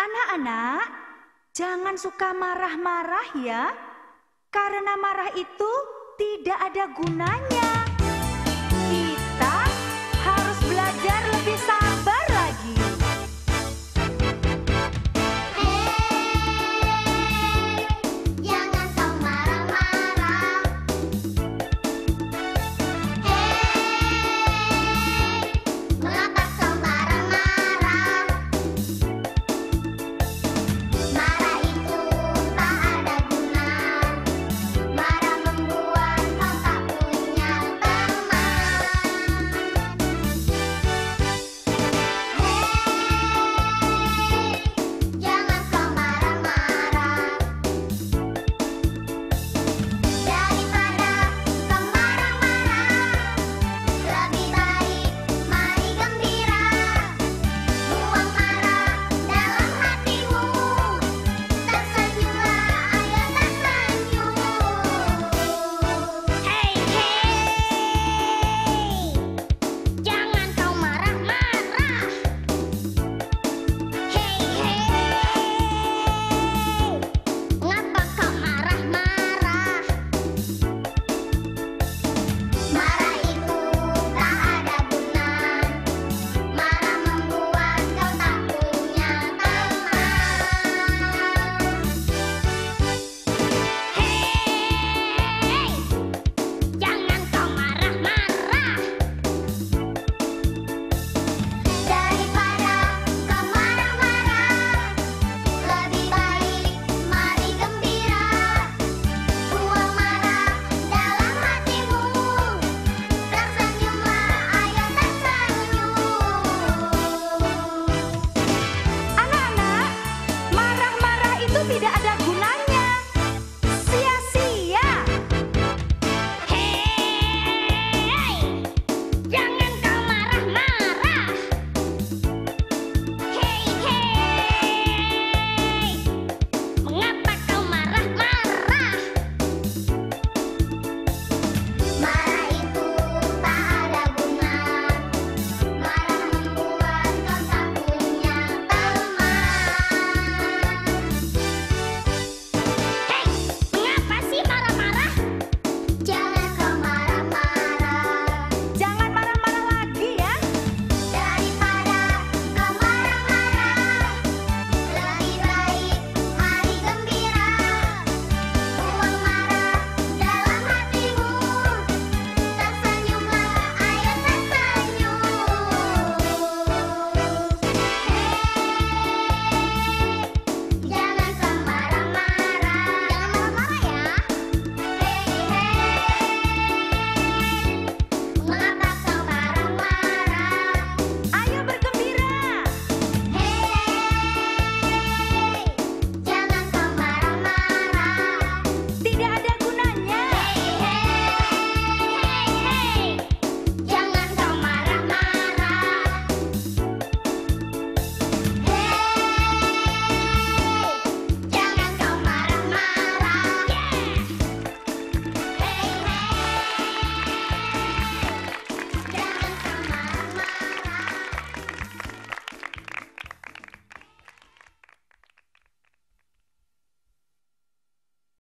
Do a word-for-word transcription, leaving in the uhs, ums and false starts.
Anak-anak, jangan suka marah-marah ya, karena marah itu tidak ada gunanya. Kita harus belajar lebih sabar lagi. Hei, jangan kau marah-marah. Hei, mengapa kau marah-marah? Marah itu tak ada guna. Marah membuat kau tak punya teman. Hei, jangan kau marah-marah. Daripada kau marah-marah, lebih baik mari gembira. Buang marah dalam hatimu. Tersenyumlah, ayo tersenyum. Hei, hei, jangan kau marah-marah. Hei, hei, ngapa kau marah-marah? Marah itu tak ada guna. Marah membuat kau tak punya teman. Hei, jangan kau marah-marah. Daripada kau marah-marah, lebih baik mari gembira. Buang marah dalam hatimu. Tersenyumlah, ayo tersenyum. Anak-anak, marah-marah itu tidak ada